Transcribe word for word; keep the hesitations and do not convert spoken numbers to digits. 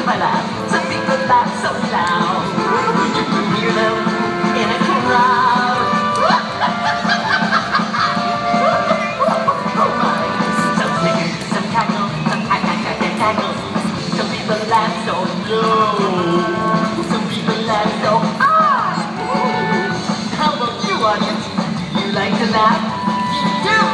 phải laugh. Some people laugh so loud. You can hear them in a crowd. Oh my. Some snicker, some cackle, some cack cack cack cack cackle. Some people laugh so low. Some people laugh so high. How about you, audience? You like to laugh? You do.